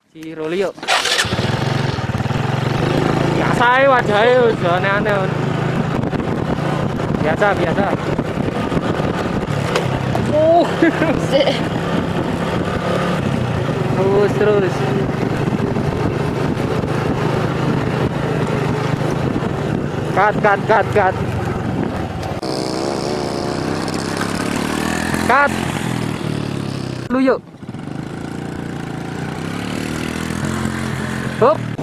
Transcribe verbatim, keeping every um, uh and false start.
Si Rolio. Biasa ya wajahnya udah aneh-aneh. Biasa, biasa. Oh, terus terus. Cut, cut, cut, cut. Cut. Lu yuk. Hop.